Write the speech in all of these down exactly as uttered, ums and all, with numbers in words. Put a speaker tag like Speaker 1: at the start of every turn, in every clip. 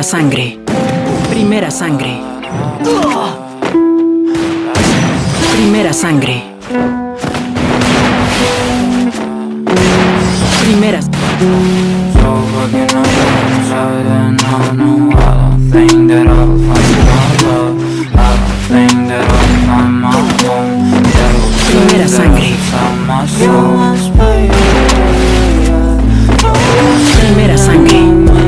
Speaker 1: sangre. Primera sangre. Primera sangre. Primera. Primera sangre. Primera sangre.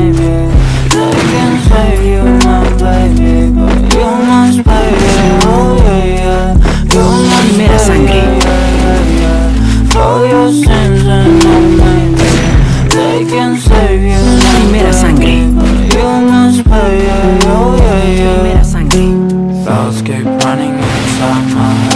Speaker 1: Primera sangre. Primera sangre. Primera sangre.
Speaker 2: Thoughts keep running inside my head.